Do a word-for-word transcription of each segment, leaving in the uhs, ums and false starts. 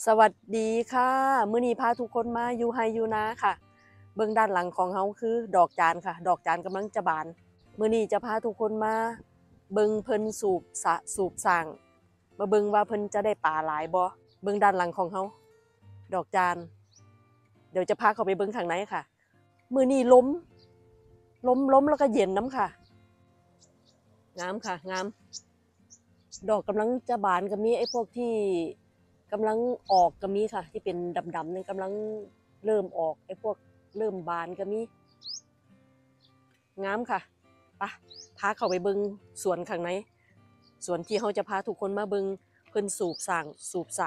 สวัสดีค่ะมื้อนี้พาทุกคนมาอยู่ไฮอยู่นาค่ะเบื้องด้านหลังของเฮาคือดอกจานค่ะดอกจานกำลังจะบานมื้อนี้จะพาทุกคนมาเบิ่งเพิ่นสูบสะสูบสร้างมาเบิ่งว่าเพิ่นจะได้ปลาหลายบ่เบื้องด้านหลังของเฮาดอกจานเดี๋ยวจะพาเข้าไปเบิ่งข้างในค่ะมื้อนี้ล้มล้มล้มแล้วก็เย็นน้ำค่ะงามค่ะงามดอกกำลังจะบานก็มีไอ้พวกที่กำลังออกก็มีค่ะที่เป็นดำๆนั่นกำลังเริ่มออกไอ้พวกเริ่มบานก็มีงามค่ะปะพาเข้าไปเบิ่งสวนข้างในสวนที่เขาจะพาทุกคนมาเบิ่งเพิ่นสูบสร้างสูบสระ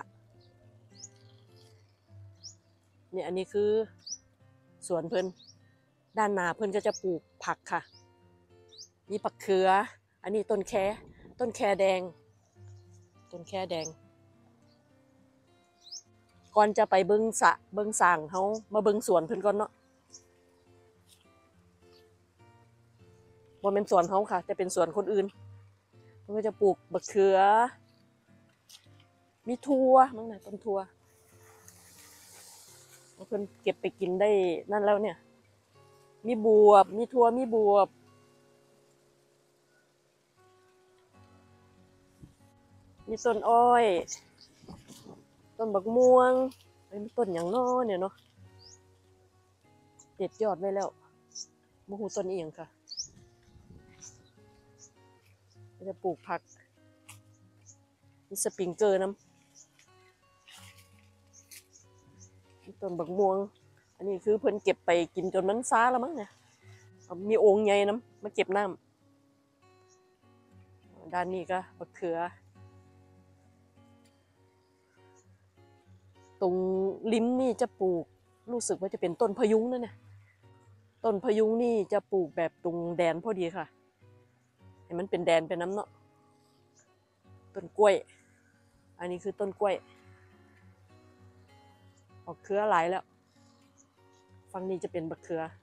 เนี่ยอันนี้คือสวนเพิ่นด้านหน้าเพิ่นก็จะปลูกผักค่ะมีผักเขืออันนี้ต้นแคต้นแคแดงต้นแคแดงก่อนจะไปเบิ่งสระเบิ่งสร้างเฮามาเบิ่งสวนเพิ่นก่อนเนาะบ่แม่นสวนเฮาค่ะจะเป็นสวนคนอื่นเพิ่นก็จะปลูกบักเขือมีถั่วมั้งน่ะต้นถั่วเพิ่นเก็บไปกินได้นั่นแล้วเนี่ยมีบวบมีถั่วมีบวบมีต้นอ้อยต้นบักม่วงมีต้นหยังน้อเนี่ยเนาะเด็ดยอดไว้แล้วบ่ฮู้ต้นอีหยังค่ะจะปลูกผักมีสปริงเกอร์น้ำมีต้นบักม่วงอันนี้คือเพิ่นเก็บไปกินจนมันซาแล้วมั้งเนี่ยมีโอ่งใหญ่น้ำมาเก็บน้ำด้านนี้ก็บักเขือตรงริมนี่จะปลูกรู้สึกว่าจะเป็นต้นพะยุงนั่นเนี่ยต้นพะยุงนี่จะปลูกแบบตรงแดนพอดีค่ะให้มันเป็นแดนเป็นน้ำเนาะต้นกล้วยอันนี้คือต้นกล้วยออกเครือหลายแล้วฝั่งนี้จะเป็นบักเขือ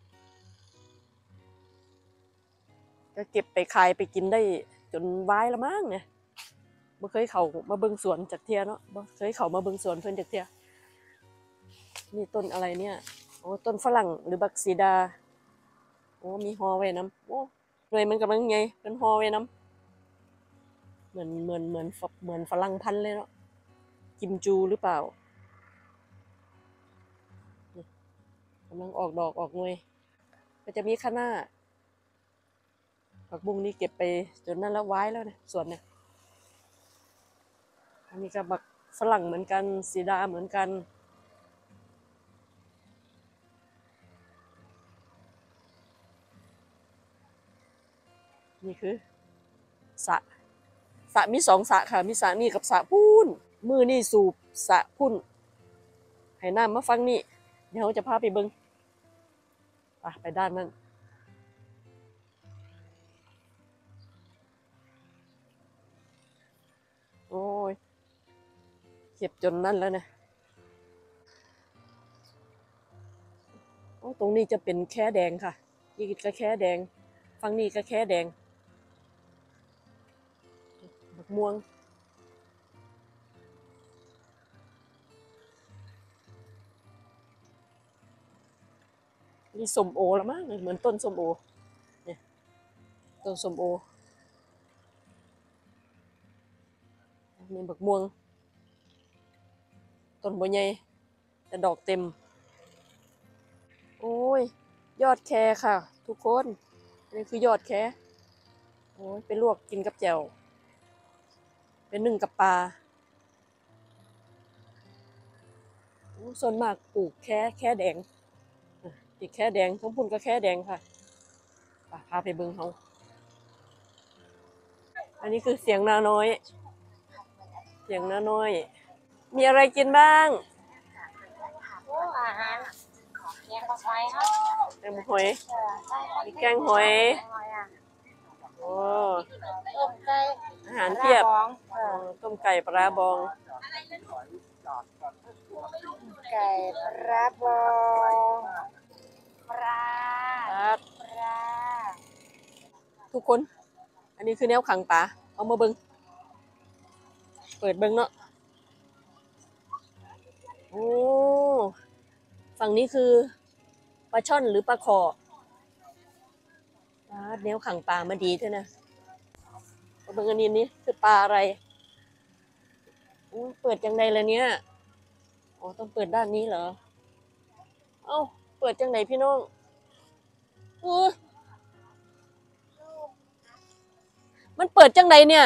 ก็เก็บไปขายไปกินได้จนวายละมั้งเนี่ยบ่เคยเข้ามาเบิ่งสวนจากเที่ยเนาะบ่เคยเข้ามาเบิ่งสวนเพิ่นจากเที่ยนี่ต้นอะไรเนี่ยโอ้ต้นฝรั่งหรือบักสีดาโอ้มีฮอไว้น้ำโอ้หน่วยมันกำลังไงเป็นฮอไว้น้ำเหมือนเหมือนเหมือนเหมือนฝรั่งพันธุ์เลยเนาะกิมจูหรือเปล่ากำลังออกดอกออกหน่วยก็จะมีคะน้าผักบุ้งนี่เก็บไปจนนั่นแล้วไว้แล้วเนี่ยสวนเนี่ยอันนี้ก็บักฝรั่งเหมือนกันสีดาเหมือนกันนี่คือสระสระมีสองสระค่ะมีสระนี่กับสระพูนมือนี่สูบสระพุ่นให้น้ำมาฟังนี่เดี๋ยวจะพาไปเบิ้งไปไปด้านนั้นโอ้ยเก็บจนนั่นแล้วเนี่ยโอ้ตรงนี้จะเป็นแค่แดงค่ะนี่ก็แค่แดงฟังนี่ก็แค่แดงบักม่วงนี่ส้มโอละมั้งเหมือนต้นส้มโอเนี่ยต้นส้มโอนี่บักม่วงต้นบัวใหญ่แต่ดอกเต็มโอ้ยยอดแคค่ะทุกคนนี่คือยอดแคโอ้ยไปลวกกินกับแจ่วเป็นนึ่งกับปลาส่วนมากปลูกแค่แค่แดงอีกแค่แดงทั้งพุ่นก็แค่แดงค่ะพาไปเบิ่งเขาอันนี้คือเสียงนาน้อยเสียงนาน้อยมีอะไรกินบ้างอาหารแกงหอยครับแกงหอยมีแกงหอยโอ้ต้มไก่อาหารเพียบต้มไก่ปลาบองไก่ปลาบองปลาปลาทุกคนอันนี้คือแนวขังปลาเอามาเบิ่งเปิดเบิ่งเนาะโอ้ฝั่งนี้คือปลาช่อนหรือปลาขอปลาแนวขังปลามาดีเท่านะเบิ่งอันนี้นี่คือปลาอะไรอู้เปิดจังใดเลยเนี่ยอ๋อต้องเปิดด้านนี้เหรอเอ้าเปิดจังใดพี่น้องอู้มันเปิดจังใดเนี่ย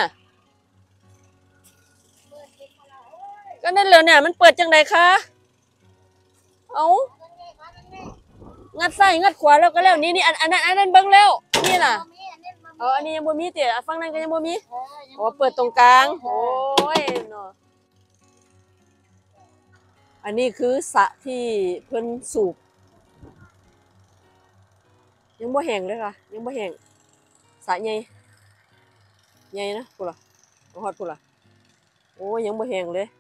ก็นั่นเลยเนี่ยมันเปิดจังใดคะเอ้างัดซ้ายงัดขวาแล้วก็แล้วนี่นี่อันอันนั้นอันนั้นเบิ่งแล้วนี่ล่ะเอออันนี้ยังบ่มีเตะฝั่งนั้นก็ยังบ่มีอ๋อเปิดตรงกลางโอ้ยเนาะอันนี้คือสระที่เพิ่นสูบยังบ่แห้งเลยค่ะยังบ่แห้งสระใหญ่ใหญ่นะพุ่นล่ะฮอดพุ่นล่ะโอ้ยยังบ่แห้งเลย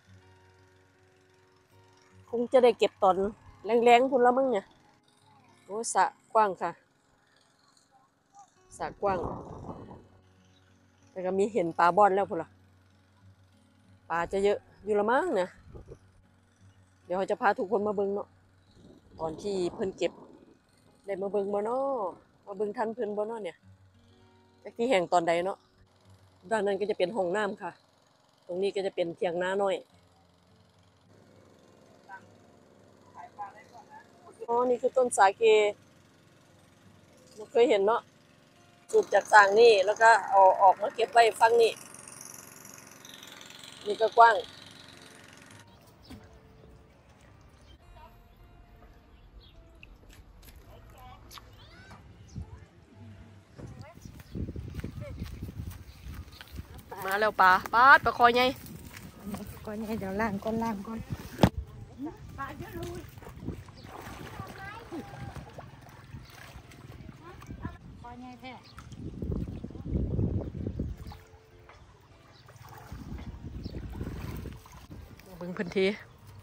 คงจะได้เก็บตอนแรงๆพุ่นละมึงเนี่ยโอ้สระกว้างค่ะสระกว้างแต่ก็มีเห็นปลาบอนแล้วพุ่นล่ะปลาจะเยอะอยู่ละมั้งเนี่ยเดี๋ยวเราจะพาทุกคนมาเบิ่งเนาะตอนที่เพิ่นเก็บได้มาเบิ่งบ่เนาะมาเบิ่งทันเพิ่นบ่เนาะเนี่ยจักที่แห่งตอนใดเนาะด้านนั้นก็จะเป็นห้องน้ำค่ะตรงนี้ก็จะเป็นเถียงนาน้อยอ๋อนี่คือต้นสาเกไม่เคยเห็นเนาะสูบจากสางนี่แล้วก็เอาออกมาเก็บไว้ฝั่งนี้นี่ก็กว้างมาแล้วปลาปลาปลาคอใหญ่ก่อนให้เดี๋ยวล้างก่อนล้างก่อนก่อนใหญ่แท้เบิ่งพื้นที่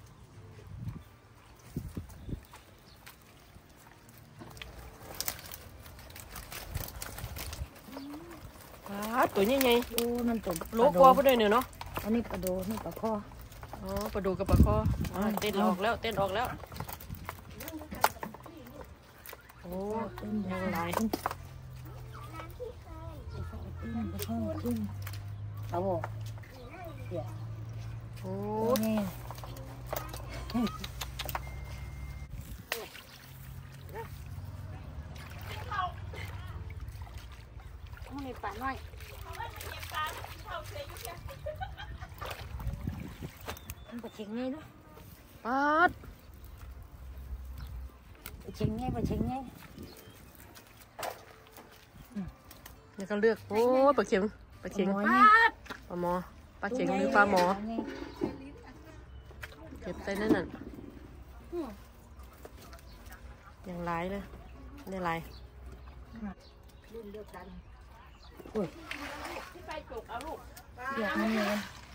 ปลาตัวใหญ่ดูมันตุ่มๆโลกว่าพุ่นเด้อเนี่ยเนาะอันนี้ปลาโดนี่ปลาคออ๋อปลาดูกับปลาคออ๋อเต้นออกแล้วเต้นออกแล้วโอ้ยังหลายขึ้นเอาบ่โอ้นี่ต้องมีปลาหน่อยมันปลาเชิงไงลูกปลาดปลาเชิงไงปลาเชิงไงนี่ก็เลือกโอ้ปลาเข็งปลาเข็งหมอปลาหมอปลาเข็งหรือปลาหมอเก็บใส่นั่นน่ะยังหลายเลยได้หลายรุ่นเดียวกันอุ้ยเดี๋ยวมันเงิน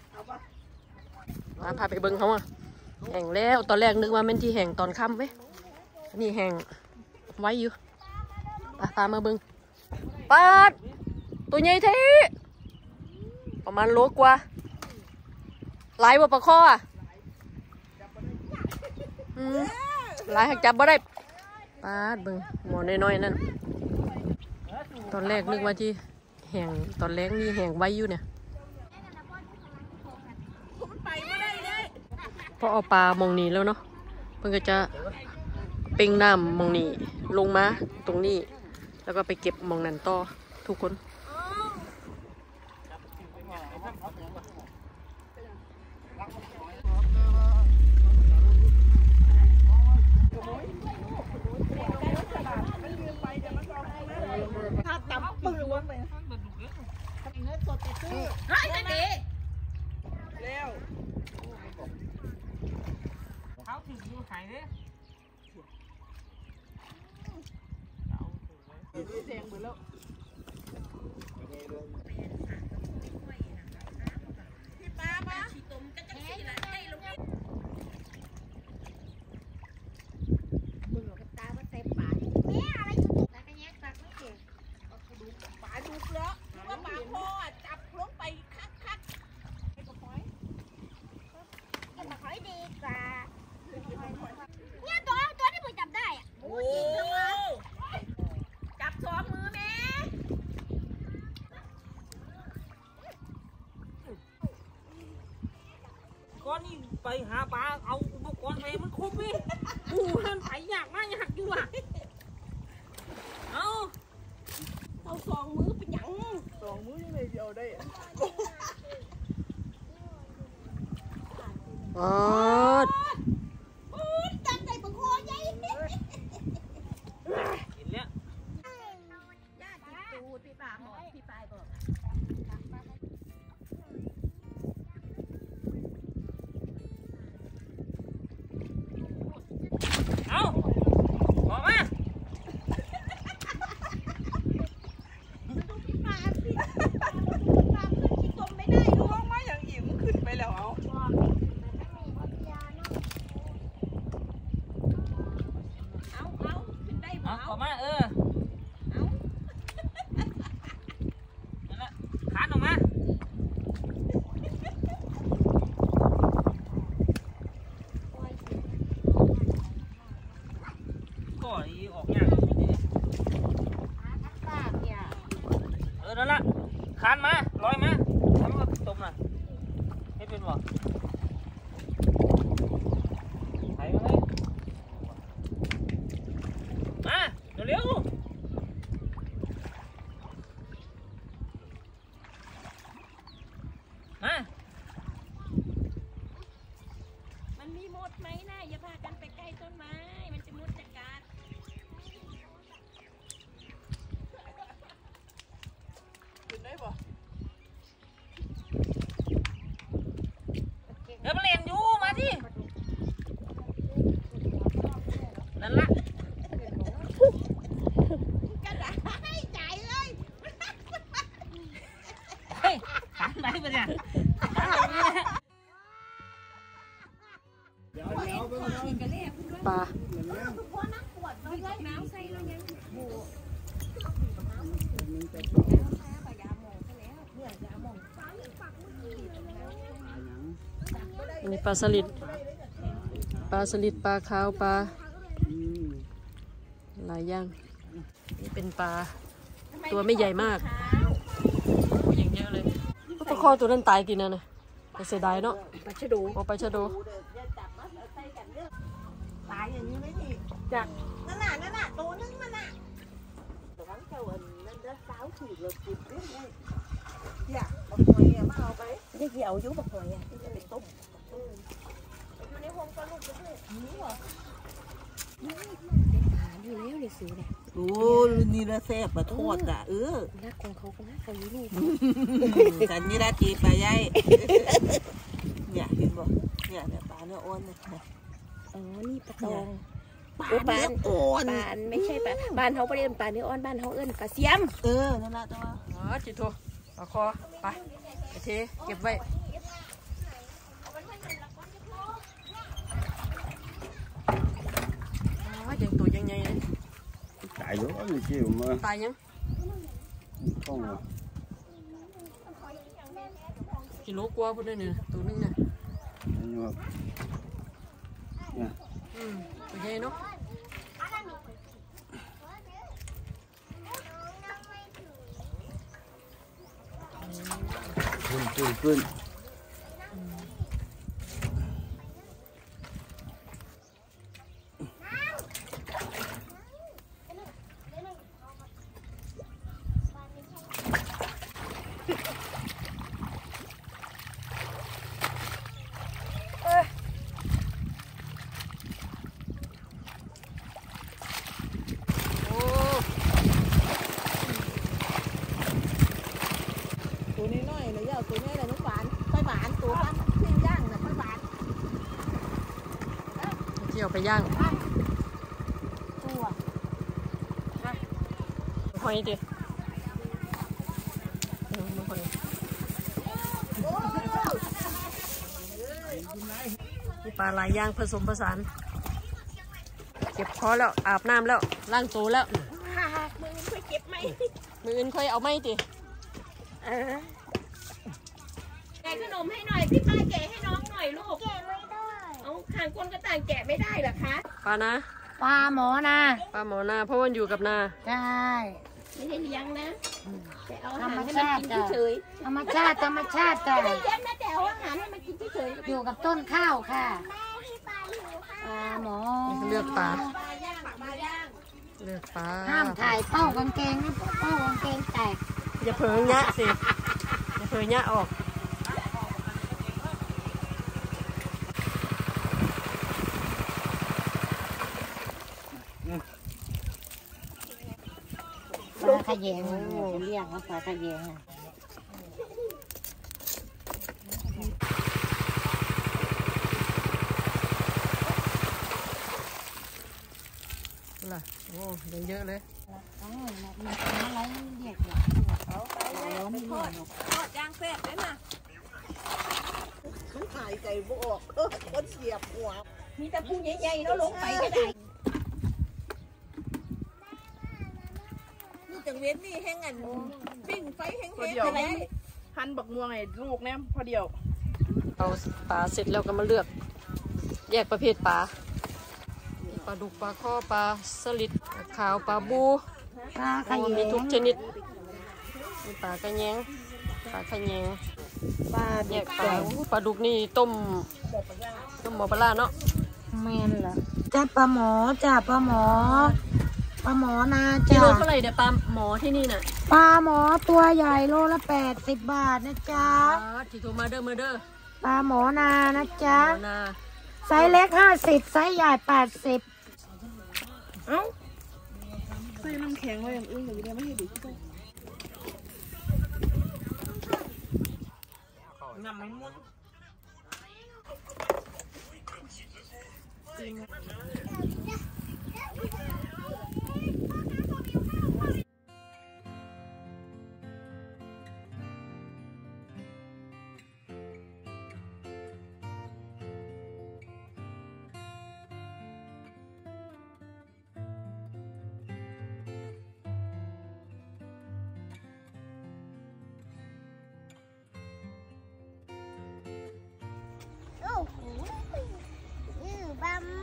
มาพาไปเบิ่งเขาอ่ะแห้งแล้วตอนแรกนึกว่าเป็นที่แห้งตอนค่ำเว้ยนี่แห้งไว้อยู่ปาพามาเบิ่งปลาดตัวใหญ่เท่ประมาณโลกว่าหลายบ่ปลาคออ่ะอืมหลายหักจับบ่ได้ปาดเบิ่งหมอน้อยๆนั่นตอนแรกนึกว่าที่แห้งตอนแรกนี่แห้งไว้อยู่เนี่ยพอเอาปลามองนี้แล้วเนาะเพิ่นก็จะเป่งน้ำมองนี้ลงมาตรงนี้แล้วก็ไปเก็บมองนั้นต่อทุกคนถ้าตำปืนวงไปเงินสดไปซื้อเฮ้ยจะดีแล้วเขาถึงอยู่ขายเนี่ยแดงหมดแล้วพี่ป้าป้าชีตมจะจะสีละใจลงมึงหรอกตาว่าเต็มปากแม่อะไรอยู่ตาก็แยกปากไม่เก่งปลาดุกแล้วว่าปลาโคจับลงไปคักคักไอ้ปลาหอยไอ้ปลาหอยดีกว่าไปหาปลาเอาอุปกรณ์ไปมันครบพี่กูเล่นไถยากมากยากอยู่อ่ะเอาเอาสองมือเป็นหยังสองมื้อยังไงเดียวได้อ๋อจับใจปะโคใหญ่เห็นแล้วญาติตูดพี่ป่าหมดพี่ปลายบอกเอาออกมาพี่ปลาพี่ปลาขึ้นที่ตมไม่ได้ลูกลงมาอย่างอิ่มขึ้นไปแล้วเอาเอาเอาขึ้นได้บ่เอาเอาออกมาเออเอานั่นแหละคานออกมาก็อีออกยากอยู่นี่ปากเนี่ยเออนั่นละคานมาลอยมาแล้วมันก็ตมน่ะให้เป็นบ่ไถมาเลยมาเร็วๆมามันมีมดไหมนะอย่าพากันไปใกล้ต้นไม้มันจะมุดจากการขึ้นได้ปะเดี๋ยวมาเล่นอยู่มาสินั่นละกระดาษให้จ่ายเลยเฮ้ยหันไปปะเนี่ยหันไปเนี่ยปลาพอนักปวดเลยน้ำใส่แล้วยังบูมีปลาสลิดปลาสลิดปลาขาวปลาหลายอย่างนี่เป็นปลาตัวไม่ใหญ่มากอย่างเยอะเลยปลาคอตัวนั้นตายกินนะนะแต่เสียดายเนาะปลาชะโดเอาไปชะโดตายอย่างนี้ไหมนี่จากนั่นน่ะนั่นน่ะตัวนึงนั่นน่ะแต่ว่าเจ้าอันนั่นจะสาวถูกเลยจิบเรื่องนี้อยากบักหอยมาเอาไปนี่ที่เอายุบักหอยอ่ะที่จะไปต้มอยู่ในห้องปลาลูกจะด้วยนี่หรออยู่แล้วเลยสูเนี่ยโอ้นี่ละแซ่บปลาทอดอ่ะเออนักของเขาก็นักเขาอยู่ลูกสันนี่ละจีปลาใหญ่เนี่ยเห็นบ่เนี่ยเนี่ยปลาเนื้ออ้วนเนี่ยอ๋อนี่ปลาตองปลาเนื้ออ่อนปลาไม่ใช่ปลาบ้านเขาเรียกปลาเนื้ออ่อนบ้านเขาเอิ้นปลาเสียมเออนั่นละตัวอ๋อจิโตปลาคอไปโอเคเก็บไว้อ๋อยังตัวยังไงเลย Tại đó thì chiều mà ตายยัง không à กิโลกว่าพุ่นเลยเนี่ยตัวนึงเนี่ย nhưng mà nha อืมตัวใหญ่เนาะขึ้นขึ้นขึ้นโอ้ตัวนี้น้อยเลยยาวตัวนี้เลยน้ำหวานไปหวานตัวบ้านปิ้งย่างน่ะไปหวานเที่ยวไปย่างตัวหอยดิเออมาหอยมีปลาหลายอย่างผสมผสานเก็บพอแล้วอาบน้ำแล้วล้างตัวแล้วหากมือมันค่อยเก็บไหมมืออื่นค่อยเอาไม้ติเออแกะขนมให้หน่อยพี่ป้าแกะให้น้องหน่อยลูกแกะไม่ได้เอาข้างคนก็ต่างแกะไม่ได้เหรอคะปลานะปลาหมอนะปลาหมอนาเพราะวันอยู่กับนาใช่ไม่ได้เลี้ยงนะแต่เอาอาหารให้มันกินเฉยธรรมชาติธรรมชาติๆจ้ะไม่ได้เลี้ยงนะแต่เอาอาหารให้มันกินเฉยๆอยู่กับต้นข้าวค่ะปลาหมอเลือกปลาปลาย่างปลาย่างเลือกปลาห้ามถ่ายเป้ากางเกงนะเป้ากางเกงแตกอย่าเผลอแงะสิอย่าเผลอแงะออกปลาขยงเรียกว่าปลาขยงล่ะโอ้ได้เยอะเลยอ๋อมีอะไรเรียกเหรอเอาไปย่างไปทอดทอดย่างแซ่บเลยนะมันหายใจบ่ออกเออคนเสียบหัวมีแต่ผู้ใหญ่ๆแล้วลงไปก็ได้นี่จังเว้นนี่แห้งอันปิ้งไฟแห้งพอๆเดียวอะไรหั่นบักม่วงให้ลูกเนี่ยพอเดียวเอาปลาเสร็จแล้วก็มาเลือก แยกประเภทปลามีปลาดุกปลาข้อปลาสลิดปลาขาวปลาบูปลาขโอ้ยงมีทุกชนิดมีปลากระแยงปลาขะแยงปลาแยกปลาอู้ปลาดุกนี่ต้มต้มหมอปลาร้าเนาะแมนเหรอจ้าปลาหมอจ้าปลาหมอปลาหมอนากิจ้าโลเท่าไหร่เดี๋ยวปลาหมอที่นี่น่ะปลาหมอตัวใหญ่โลละแปดสิบบาทนะจ๊ะปลาที่โทรมาเด้อมาเด้อปลาหมอนานะจ๊ะหมอนาไซส์เล็กห้าสิบไซส์ใหญ่แปดสิบเอ้าใส่น้ำแข็งไว้อย่างอื่นอย่างนี้ไม่ให้ดูที่น้ำมันมุนโอ้โหอือบัม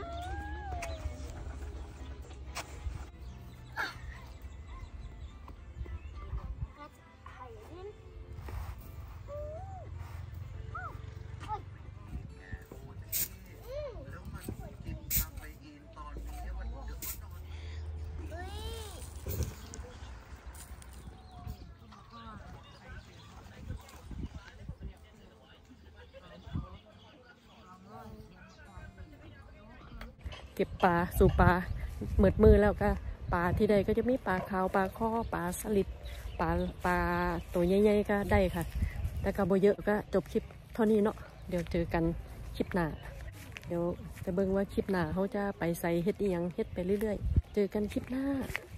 เก็บปลาสู่ปลาเหมือดมือแล้วก็ปลาที่ใดก็จะมีปลาขาวปลาข้อปลาสลิดปลาปลาตัวใหญ่ๆก็ได้ค่ะแต่ก็บ่เยอะก็จบคลิปเท่านี้เนาะเดี๋ยวเจอกันคลิปหน้าเดี๋ยวจะเบิ่งว่าคลิปหน้าเขาจะไปใส่เฮ็ดอีหยังเฮ็ดไปเรื่อยๆเจอกันคลิปหน้า